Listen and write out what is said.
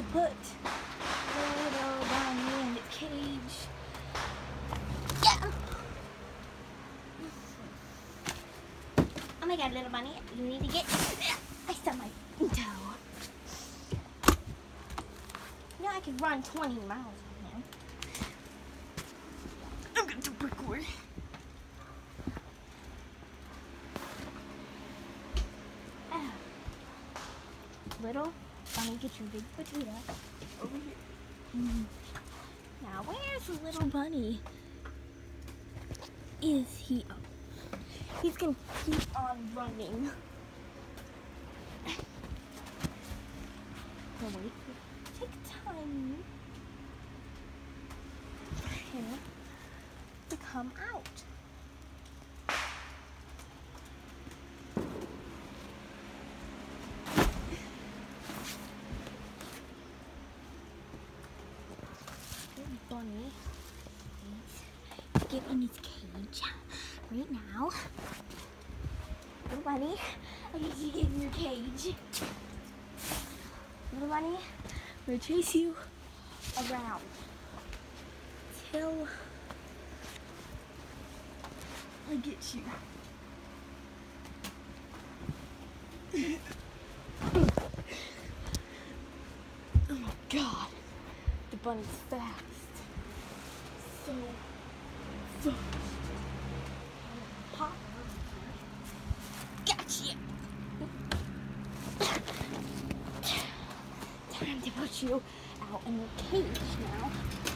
put little bunny in the cage. Yeah. Oh my god, little bunny, you need to get. I stubbed my toe. You know I could run 20 miles on him. I'm gonna do parkour. Little bunny, get your big potato over here. Now, where's the little bunny? Is he? Oh, he's gonna keep on running. No, wait. Take time for him to come out. Bunny needs to get in his cage right now. Little bunny, I need you to get in your cage. Little bunny, I'm gonna chase you around till I get you. Oh my god, the bunny's fast. So fast. Hop. Gotcha. Time to put you out in your cage now.